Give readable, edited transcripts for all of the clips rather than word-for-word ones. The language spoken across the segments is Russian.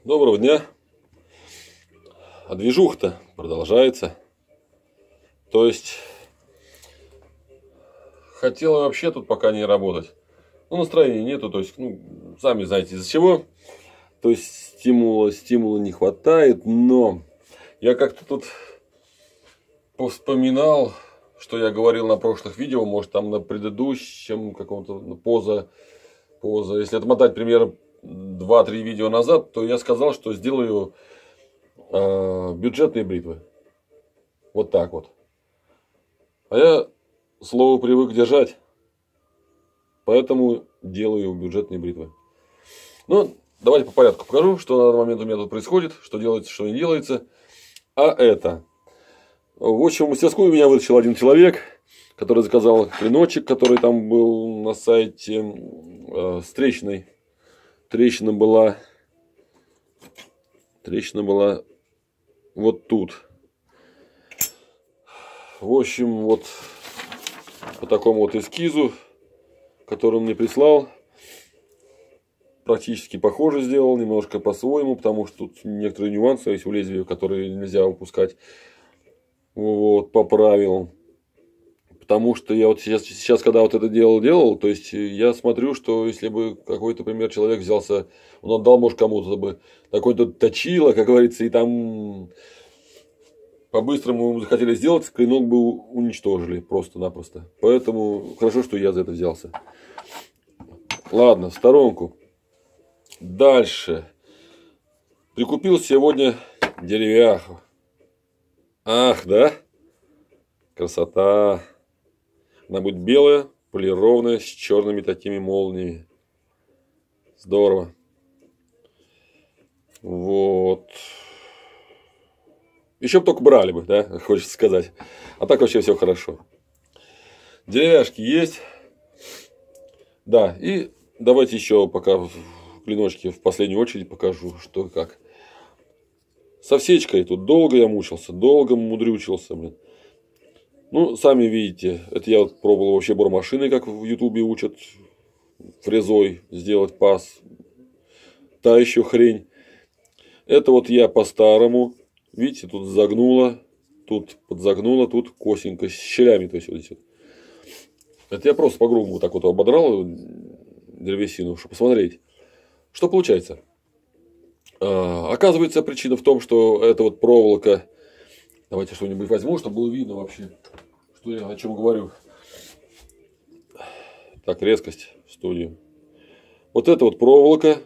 Доброго дня. А движуха-то продолжается. То есть, хотела вообще тут пока не работать. Но настроения нету. То есть, сами знаете из-за чего. То есть, стимула не хватает. Но я как-то тут вспоминал, что я говорил на прошлых видео. Может, там на предыдущем каком-то поза. Если отмотать примерно 2-3 видео назад, то я сказал, что сделаю бюджетные бритвы. Вот так вот. А я слово привык держать. Поэтому делаю бюджетные бритвы. Ну, давайте по порядку покажу, что на данный момент у меня тут происходит, что делается, что не делается. А это. В общем, в мастерскую меня вытащил один человек, который заказал клиночек, который там был на сайте с трещиной. Трещина была вот тут. В общем, вот по такому вот эскизу, который он мне прислал, практически похоже сделал, немножко по-своему, потому что тут некоторые нюансы есть в лезвии, которые нельзя упускать. Вот, поправил. Потому что я вот сейчас, когда вот это делал, то есть я смотрю, что если бы какой-то, например, человек взялся, он отдал, может, кому-то бы такой-то точило, как говорится, и там по-быстрому ему захотели сделать, клинок бы уничтожили просто-напросто. Поэтому хорошо, что я за это взялся. Ладно, в сторонку. Дальше. Прикупил сегодня деревяху. Ах, да? Красота. Она будет белая, полированная, с черными такими молниями. Здорово. Вот. Еще бы только брали бы, да, хочется сказать. А так вообще все хорошо. Деревяшки есть. Да, и давайте еще пока в клиночке в последнюю очередь покажу, что и как. Со всечкой тут долго я мучился, долго мудрючился, блин. Ну, сами видите, это я вот пробовал вообще бормашиной, как в ютубе учат, фрезой сделать паз. Та еще хрень. Это вот я по-старому, видите, тут загнуло, тут подзагнуло, тут косенько, с щелями, то есть вот здесь вот. Это я просто по-грубому вот так вот ободрал древесину, чтобы посмотреть, что получается. Оказывается, причина в том, что эта вот проволока. Давайте что-нибудь возьму, чтобы было видно вообще, что я о чем говорю. Так, резкость в студию. Вот эта вот проволока,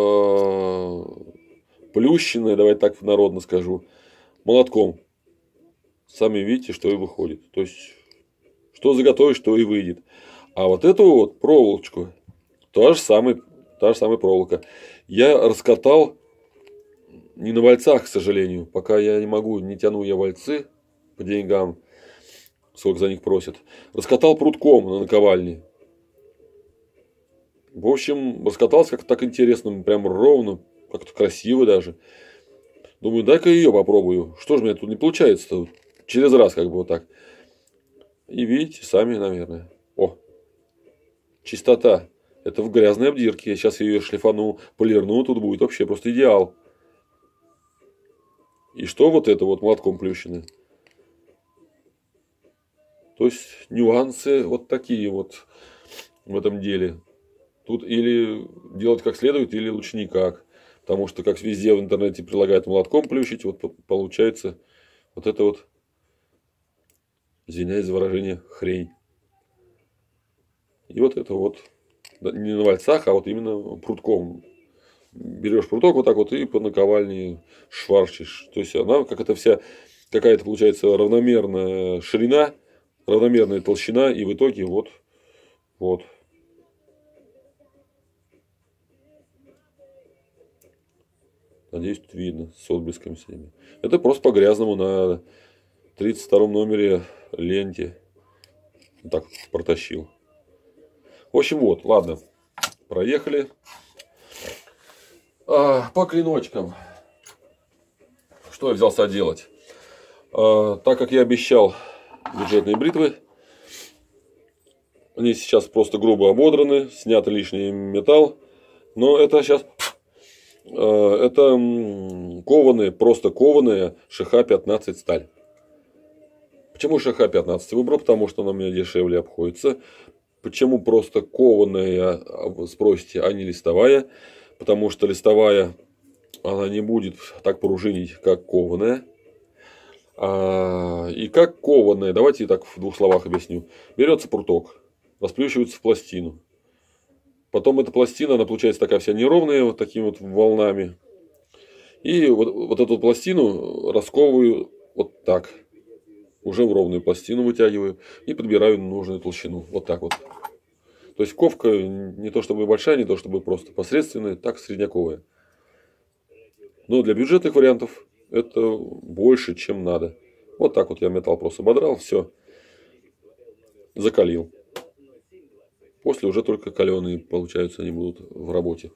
плющенная, давайте так народно скажу, молотком. Сами видите, что и выходит. То есть, что заготовишь, то и выйдет. А вот эту вот проволочку, та же самая проволока, я раскатал. Не на вальцах, к сожалению. Пока я не могу, не тяну я вальцы по деньгам, сколько за них просят. Раскатал прутком на наковальне. В общем, раскатался как-то так интересно, прям ровно, как-то красиво даже. Думаю, дай-ка ее попробую. Что же у меня тут не получается-то? Через раз как бы вот так. И видите, сами, наверное. О, чистота. Это в грязной обдирке. Я сейчас ее шлифану, полирну, тут будет вообще просто идеал. И что вот это вот молотком плющенное? То есть нюансы вот такие вот в этом деле. Тут или делать как следует, или лучше никак. Потому что как везде в интернете предлагают молотком плющить, вот получается вот это вот, извиняюсь за выражение, хрень. И вот это вот не на вальцах, а вот именно прутком. Берешь пруток вот так вот и по наковальне шварчишь. То есть она как это вся какая-то получается равномерная ширина, равномерная толщина, и в итоге вот. Надеюсь, тут видно с отблесками своими. Это просто по грязному на 32 номере ленте. Так протащил. В общем, вот, ладно. Проехали. По клиночкам. Что я взялся делать? Так как я обещал бюджетные бритвы, они сейчас просто грубо ободраны, снят лишний металл. Но это сейчас Это кованая, просто кованая ШХ-15 сталь. Почему ШХ-15 выбрал? Потому что она мне дешевле обходится. Почему просто кованая, спросите, а не листовая? Потому что листовая, она не будет так пружинить, как кованая. И как кованая, давайте так в двух словах объясню. Берется пруток, расплющивается в пластину. Потом эта пластина, она получается такая вся неровная, вот такими вот волнами. И вот эту пластину расковываю вот так. Уже в ровную пластину вытягиваю и подбираю нужную толщину. Вот так вот. То есть ковка не то чтобы большая, не то чтобы просто посредственная, так средняковая. Но для бюджетных вариантов это больше, чем надо. Вот так вот я металл просто ободрал, все. Закалил. После уже только каленые, получаются, они будут в работе.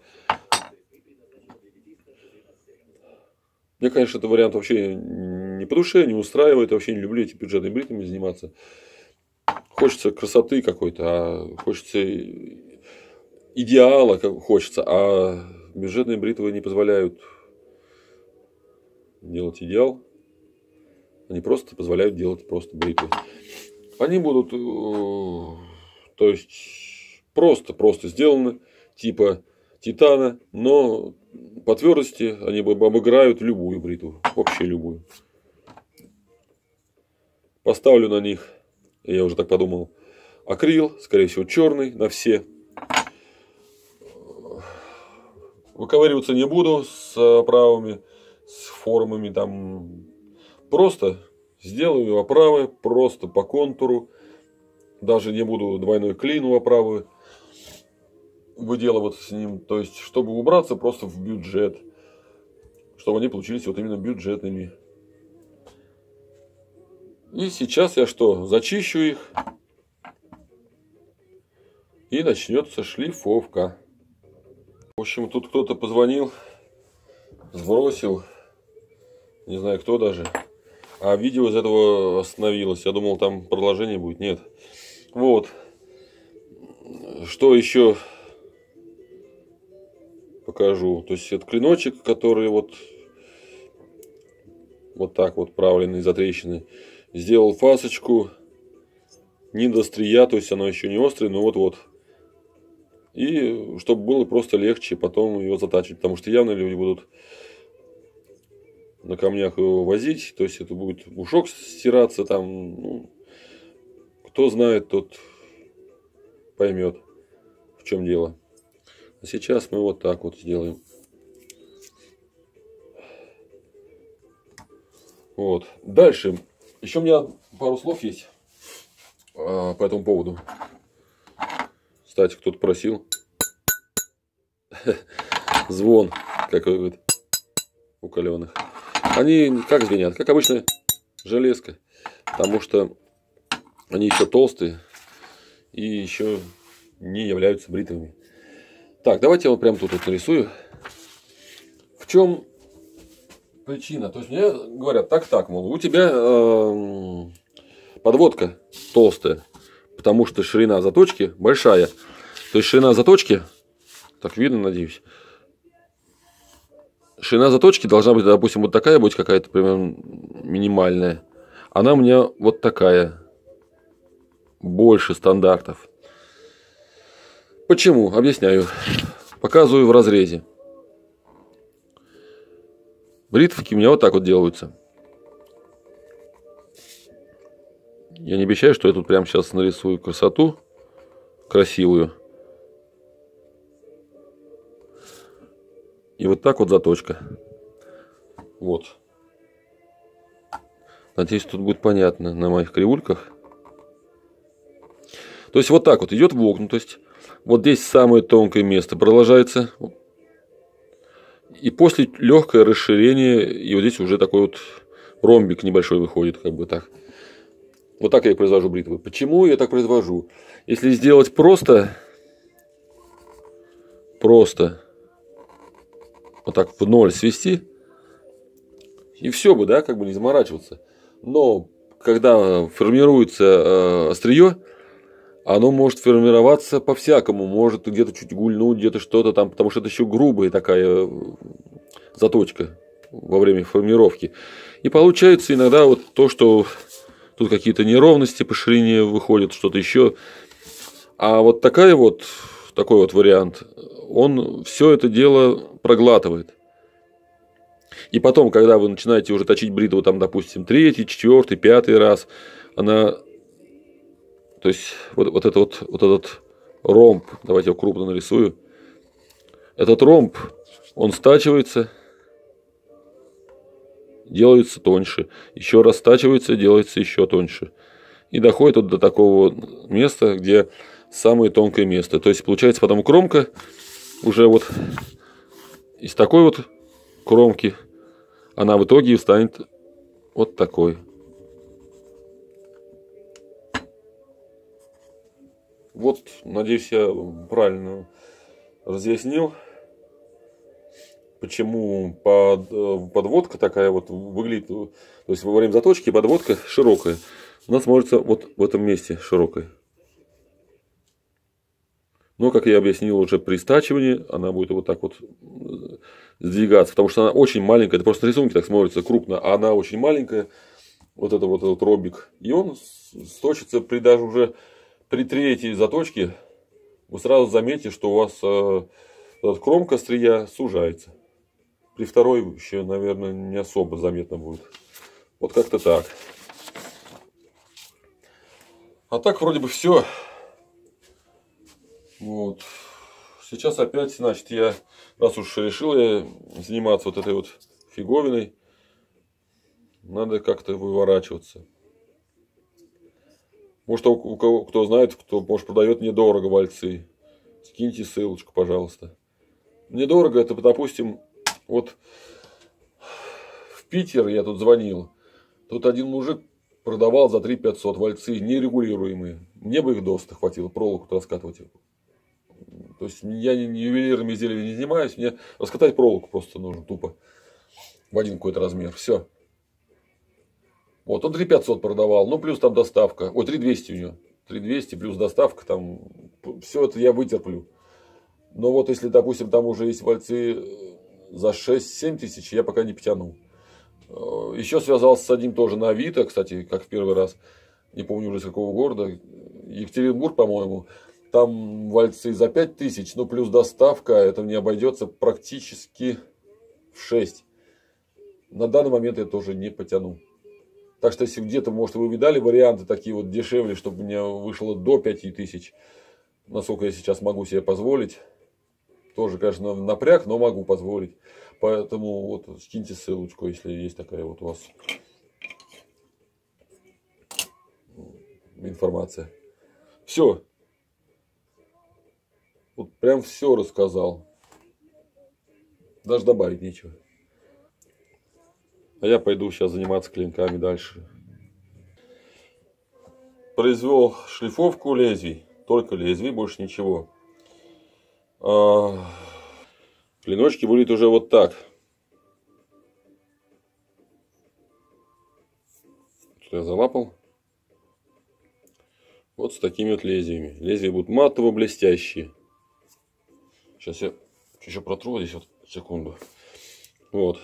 Мне, конечно, этот вариант вообще не по душе, не устраивает. Я вообще не люблю эти бюджетными бритвами заниматься. Хочется красоты какой-то, а хочется идеала, как хочется. А бюджетные бритвы не позволяют делать идеал. Они просто позволяют делать просто бритвы. Они будут, то есть, просто сделаны, типа титана, но по твердости они обыграют любую бритву, вообще любую. Поставлю на них, я уже так подумал, акрил, скорее всего черный на все. Выковыриваться не буду с оправами, с формами там. Просто сделаю оправы, просто по контуру. Даже не буду двойной клин у оправы выделываться с ним. То есть, чтобы убраться просто в бюджет. Чтобы они получились вот именно бюджетными. И сейчас я что? Зачищу их. И начнется шлифовка. В общем, тут кто-то позвонил. Сбросил. Не знаю, кто даже. А видео из этого остановилось. Я думал, там продолжение будет. Нет. Вот. Что еще покажу. То есть, это клиночек, который вот так вот правленный, затрещенный. Сделал фасочку. Не до острия, то есть, оно еще не острое, но вот-вот. И чтобы было просто легче потом его затачивать. Потому что явно люди будут на камнях его возить. То есть, это будет ушок стираться там. Ну, кто знает, тот поймет, в чем дело. А сейчас мы вот так вот сделаем. Вот. Дальше. Еще у меня пару слов есть по этому поводу. Кстати, кто-то просил. Звон, как говорит, у каленых. Они как звенят? Как обычная железка. Потому что они еще толстые и еще не являются бритвами. Так, давайте я вот прям тут вот нарисую. В чем причина? То есть мне говорят, так, мол, у тебя подводка толстая, потому что ширина заточки большая. То есть ширина заточки, так видно, надеюсь. Ширина заточки должна быть, допустим, вот такая будет какая-то примерно минимальная. Она у меня вот такая. Больше стандартов. Почему? Объясняю. Показываю в разрезе. Бритвки у меня вот так вот делаются. Я не обещаю, что я тут прямо сейчас нарисую красоту. Красивую. И вот так вот заточка. Вот. Надеюсь, тут будет понятно на моих кривульках. То есть вот так вот идет вогнутость. Вот здесь самое тонкое место продолжается. И после легкое расширение. И вот здесь уже такой вот ромбик небольшой выходит. Как бы так. Вот так я и произвожу бритвы. Почему я так произвожу? Если сделать просто. Вот так в ноль свести. И все бы, да, как бы не заморачиваться. Но когда формируется острие, Оно может формироваться по-всякому, может где-то чуть гульнуть, где-то что-то там, потому что это еще грубая такая заточка во время формировки. И получается иногда вот то, что тут какие-то неровности по ширине выходят, что-то еще. А вот такой вот вариант, он все это дело проглатывает. И потом, когда вы начинаете уже точить бритву, там, допустим, 3-й, 4-й, 5-й раз, она... То есть, вот этот ромб, давайте я крупно нарисую. Этот ромб, он стачивается, делается тоньше. Еще раз стачивается, делается еще тоньше. И доходит вот до такого места, где самое тонкое место. То есть, получается потом кромка уже вот из такой вот кромки, она в итоге станет вот такой. Вот, надеюсь, я правильно разъяснил, почему подводка такая вот выглядит. То есть во время заточки подводка широкая. Она смотрится вот в этом месте широкая. Но, как я объяснил уже при стачивании, она будет вот так вот сдвигаться, потому что она очень маленькая. Это просто на рисунке так смотрится крупно, а она очень маленькая. Вот этот ромбик. И он сточится даже уже при 3-й заточке. Вы сразу заметите, что у вас кромка острия сужается. При 2-й еще, наверное, не особо заметно будет. Вот как-то так. А так вроде бы все. Вот. Сейчас опять, значит, раз уж решил я заниматься вот этой вот фиговиной, надо как-то выворачиваться. Может, у кого, кто знает, кто, может, продает недорого вальцы, скиньте ссылочку, пожалуйста. Недорого это, допустим, вот в Питер я тут звонил. Тут один мужик продавал за 3 500 вальцы нерегулируемые. Мне бы их досыта хватило проволоку раскатывать. То есть я ювелирными изделиями не занимаюсь, мне раскатать проволоку просто нужно тупо в один какой-то размер. Все. Вот, он 3 500 продавал, ну плюс там доставка. Ой, 3 200 у него. 3 200 плюс доставка, там все это я вытерплю. Но вот если, допустим, там уже есть вальцы за 6-7 тысяч, я пока не потяну. Еще связался с одним тоже на Авито, кстати, как в первый раз. Не помню уже из какого города. Екатеринбург, по-моему. Там вальцы за 5 тысяч, ну плюс доставка, это мне обойдется практически в 6. На данный момент я тоже не потяну. Так что если где-то, может, вы видали варианты такие вот дешевле, чтобы мне вышло до 5 тысяч, насколько я сейчас могу себе позволить. Тоже, конечно, напряг, но могу позволить. Поэтому вот скиньте ссылочку, если есть такая вот у вас информация. Все. Вот прям все рассказал. Даже добавить нечего. А я пойду сейчас заниматься клинками дальше. Произвел шлифовку лезвий. Только лезвий, больше ничего. Клиночки будут уже вот так. Что я залапал. Вот с такими вот лезвиями. Лезвия будут матово-блестящие. Сейчас я еще протру здесь вот секунду. Вот.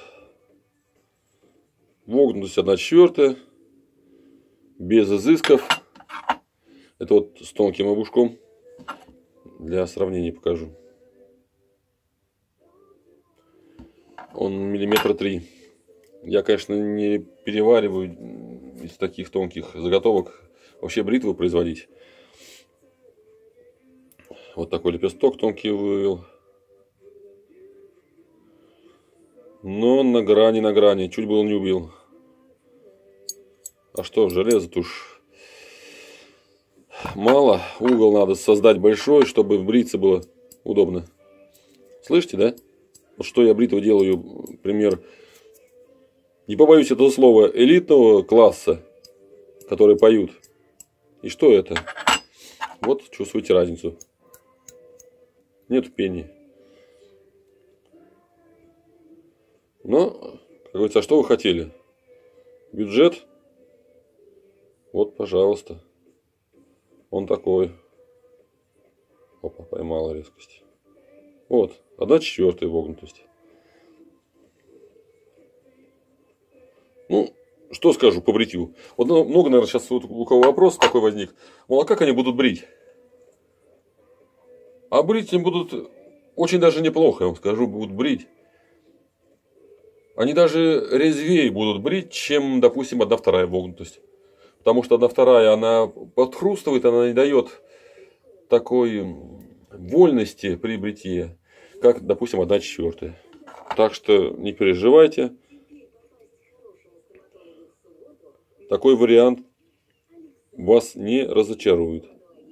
Вогнутость 1/4. Без изысков. Это вот с тонким обушком. Для сравнения покажу. Он 3 мм. Я, конечно, не перевариваю из таких тонких заготовок вообще бритву производить. Вот такой лепесток тонкий вывел. Но на грани. Чуть было не убил. А что, железо-то уж мало. Угол надо создать большой, чтобы бриться было удобно. Слышите, да? Вот что я бритву делаю, например, не побоюсь этого слова, элитного класса, которые поют. И что это? Вот чувствуете разницу. Нет пения. Но, как говорится, а что вы хотели? Бюджет? Вот, пожалуйста. Он такой. Опа, поймала резкость. Вот, 1/4 вогнутость. Ну, что скажу по бритью. Вот много, наверное, сейчас вот у кого вопрос такой возник. Мол, а как они будут брить? А брить они будут очень даже неплохо, я вам скажу, будут брить. Они даже резвее будут брить, чем, допустим, 1/2 вогнутость. Потому что 1/2 она подхрустывает, она не дает такой вольности при бритье, как, допустим, 1/4. Так что не переживайте. Такой вариант вас не разочарует.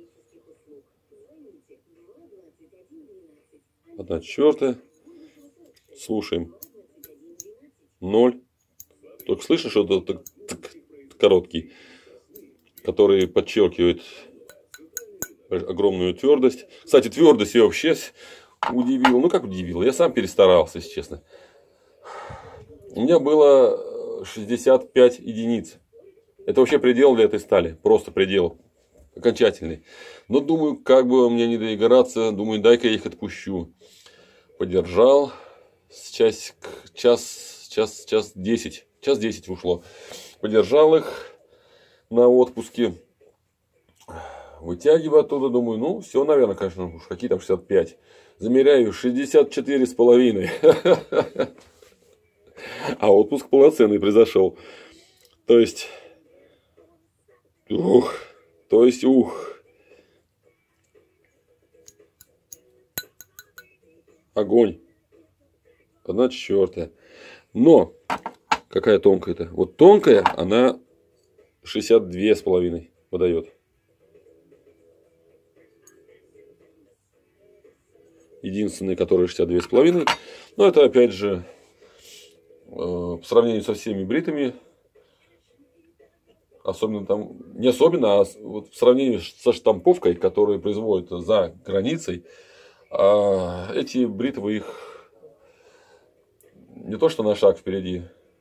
1/4. Слушаем. 0. Только слышишь, что это короткий, который подчеркивает огромную твердость. Кстати, твердость я вообще удивил. Ну, как удивил? Я сам перестарался, если честно. У меня было 65 единиц. Это вообще предел для этой стали. Просто предел. Окончательный. Но думаю, как бы мне не доиграться. Думаю, дай-ка я их отпущу. Подержал. Час 10. Час 10 ушло. Подержал их на отпуске. Вытягиваю оттуда, думаю, ну, все, наверное, конечно, уж какие там 65. Замеряю 64,5. А отпуск полноценный произошел. То есть, огонь. 1/4. Но, какая тонкая-то? Вот тонкая, она 62,5 выдает. Единственный, который 62,5. Но это опять же по сравнению со всеми бритами. Особенно там, не особенно, а вот в сравнении со штамповкой, которую производят за границей, эти бритвы их не то что на шаг впереди,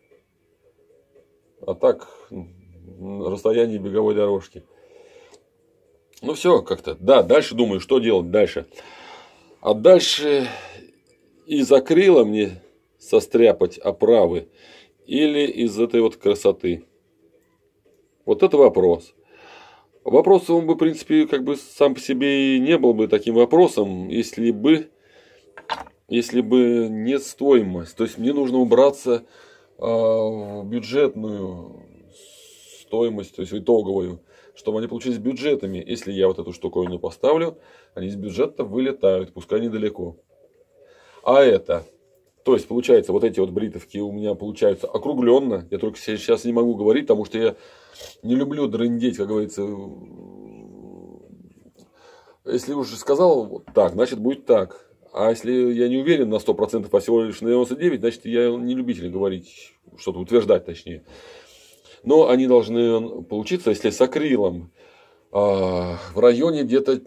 а так на расстоянии беговой дорожки. Ну все как-то. Да, дальше думаю, что делать дальше. А дальше из акрила мне состряпать оправы или из этой вот красоты. Вот это вопрос. Вопрос, он бы, в принципе, как бы сам по себе и не был бы таким вопросом, если бы не стоимость. То есть мне нужно убраться в бюджетную стоимость, то есть в итоговую, чтобы они получились бюджетами. Если я вот эту штуковину поставлю, они из бюджета вылетают, пускай недалеко. А это, то есть получается, вот эти вот бритовки у меня получаются округленно. Я только сейчас не могу говорить, потому что я не люблю дрындеть, как говорится. Если уже сказал вот так, значит будет так. А если я не уверен на 100%, а всего лишь на 99%, значит я не любитель говорить, что-то утверждать точнее. Но они должны получиться, если с акрилом, в районе где-то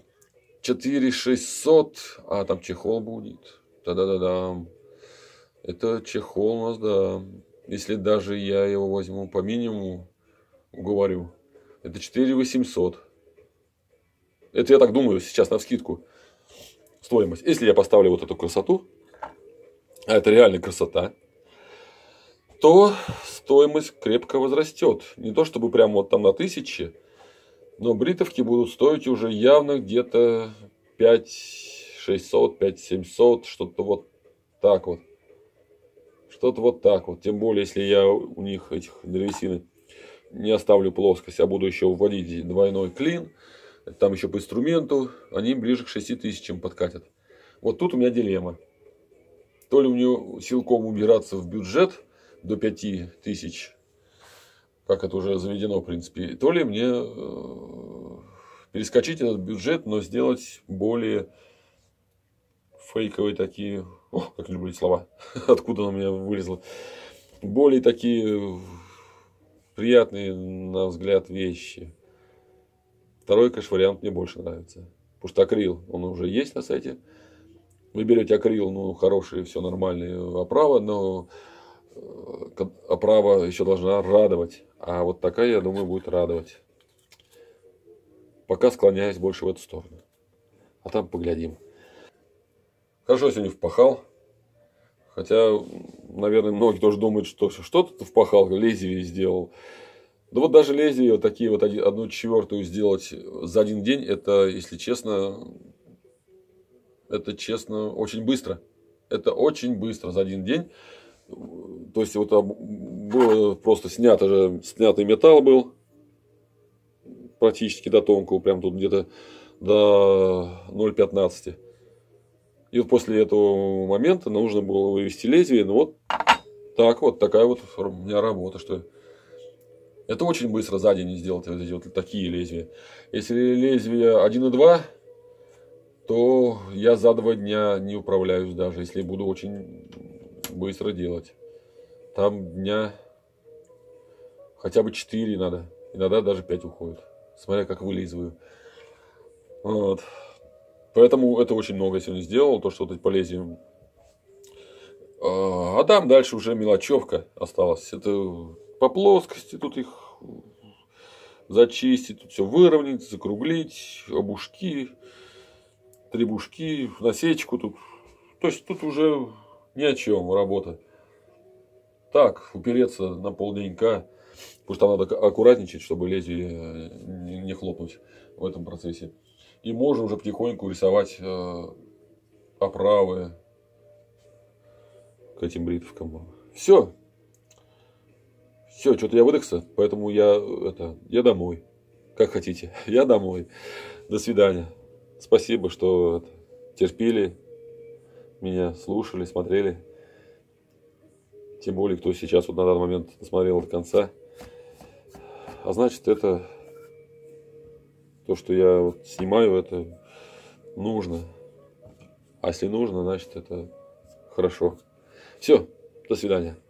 4600, а там чехол будет. Да-да-да-да. Это чехол у нас, да. Если даже я его возьму по минимуму, говорю, это 4800. Это я так думаю сейчас навскидку. Стоимость. Если я поставлю вот эту красоту, а это реально красота, то стоимость крепко возрастет. Не то чтобы прям вот там на 1000, но бритовки будут стоить уже явно где-то 5600, 5700, что-то вот так вот. Что-то вот так вот. Тем более, если я у них этих древесины не оставлю плоскость, а буду еще вводить двойной клин, там еще по инструменту, они ближе к 6000 подкатят. Вот тут у меня дилемма. То ли мне силком убираться в бюджет до 5000, как это уже заведено в принципе, то ли мне перескочить этот бюджет, но сделать более фейковые такие, как люблю эти слова, откуда оно у меня вылезло, более такие приятные на взгляд вещи. Второй, конечно, вариант мне больше нравится. Потому что акрил, он уже есть на сайте. Вы берете акрил, ну, хорошие, все нормальные оправа, но оправа еще должна радовать. А вот такая, я думаю, будет радовать. Пока склоняюсь больше в эту сторону. А там поглядим. Хорошо, я сегодня впахал. Хотя, наверное, многие тоже думают, что что-то ты впахал, лезвие сделал. Да вот даже лезвие, вот такие вот 1/4 сделать за один день, это, если честно, это честно очень быстро. Это очень быстро за один день. То есть вот было просто снятый металл был практически до тонкого, прям тут где-то до 0,15. И вот после этого момента нужно было вывести лезвие. Ну вот так вот, такая вот у меня работа, что это очень быстро за день сделать вот эти вот такие лезвия. Если лезвие 1,2, то я за 2 дня не управляюсь, даже если буду очень быстро делать. Там дня хотя бы 4 надо. Иногда даже 5 уходит. Смотря как вылизываю. Вот. Поэтому это очень много я сегодня сделал. То, что вот эти по лезвиям. А там дальше уже мелочевка осталась. Это по плоскости тут их зачистить. Тут все выровнять, закруглить. Обушки. Требушки. Насечку тут. То есть тут уже ни о чем работа. Так, упереться на полденька. Потому что там надо аккуратничать, чтобы лезвие не хлопнуть в этом процессе. И можно уже потихоньку рисовать оправы к этим бритвкам. Все. Все, что-то я выдохся, поэтому я домой. Как хотите, я домой. До свидания. Спасибо, что терпели меня, слушали, смотрели. Тем более, кто сейчас вот на данный момент досмотрел до конца. А значит, это то, что я вот снимаю, это нужно. А если нужно, значит, это хорошо. Все, до свидания.